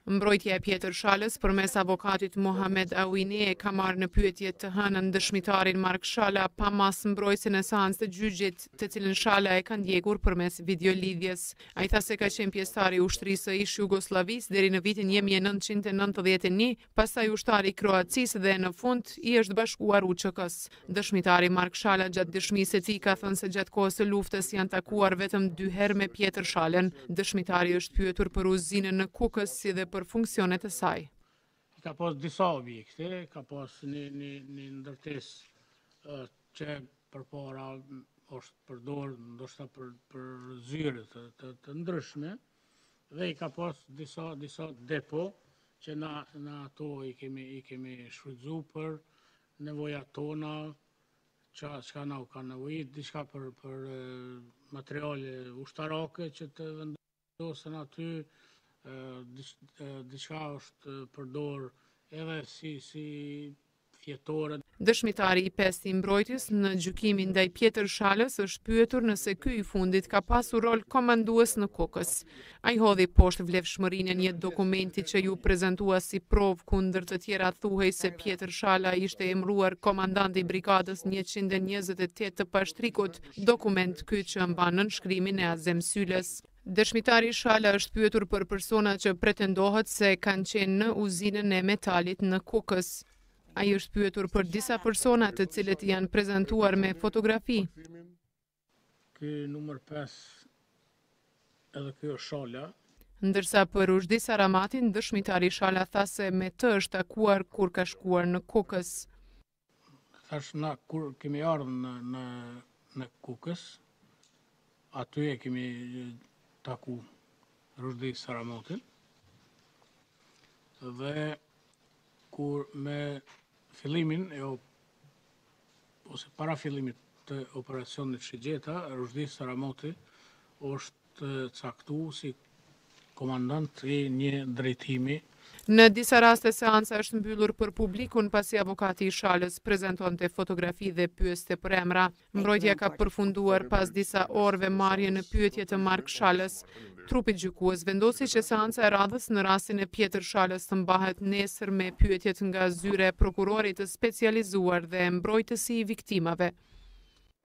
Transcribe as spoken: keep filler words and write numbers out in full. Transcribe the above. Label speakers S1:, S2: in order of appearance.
S1: Mbrojtja e Pjetër Shalës përmes avokatit Mohamed Awine e ka marrë në pyetje të hënën dëshmitarin Mark Shala pa mas mbrojtjen e seancës të gjyqit, të cilën Shala e ka ndjekur përmes videolidhjes. Ai tha se ka qenë pjesëtar i ushtrisë së ish Jugosllavisë deri në vitin një mijë e nëntëqind e nëntëdhjetë e një, pastaj ushtari i Kroacisë dhe në fund i është bashkuar U Q K-s. Dëshmitari Mark Shala gjatë dëshmisë së tij ka thënë se gjatë kohës së luftës janë takuar vetëm dy herë me Pjetër Shalën. Dëshmitari është pyetur për udhëzimin në Kukës si dhe për funksionet e saj.
S2: Ka pas disa objekte, ka pas një, një, një ndërtesë që përpara është përdor ndoshta për, për zyre të, të, të ndryshme dhe i ka pas disa, disa depo që na, na ato i kemi, i kemi shfrytzu për nevojat tona, që ka na u ka nevojit, diçka për, për materiale ushtarake që të vendosen aty, diçka është përdor edhe si, si fjetore.
S1: Dëshmitari i pestë i mbrojtjes në gjykimin ndaj Pjetër Shalës është pyetur nëse ky i fundit ka pasur rol komandues në Kukës. Ai hodhi poshtë vlefshmërinë e një dokumenti që ju prezantua si provë kundër të tjera thuhej se Pjetër Shala ishte emëruar komandant i brigadës njëqind e njëzet e tetë të Pashtrikut, dokument ky që mban nënshkrimin e Azem Syles. Dëshmitari Shala është pyetur për persona që pretendohet se kanë qenë në uzinën e metalit në Kukës. Ai është pyetur për disa persona të cilët janë prezantuar me fotografi.
S2: Ky numër pesë edhe ky është Shala.
S1: Ndërsa për Uzhdi Saramatin, dëshmitari Shala tha se me të është takuar kur ka shkuar në Kukës.
S2: Thash na kur kemi ardhur në në në Kukës, aty e kemi taku Uzhdi Saramatin dhe kur me fillimin e ose para fillimit të operacionit Shigjeta, Uzhdi Saramati është caktuar si komandant i një drejtimi.
S1: Në disa raste seanca është mbyllur për publikun pasi avokati i Shalës prezantonte fotografi dhe pyeste për emra. Mbrojtja ka përfunduar pas disa orëve marrje në pyetje të Mark Shalës. Trupi gjykues vendosi që seanca e radhës në rastin e Pjetër Shalës të mbahet nesër me pyetjet nga zyre e prokurorit të specializuar dhe mbrojtësi i viktimave.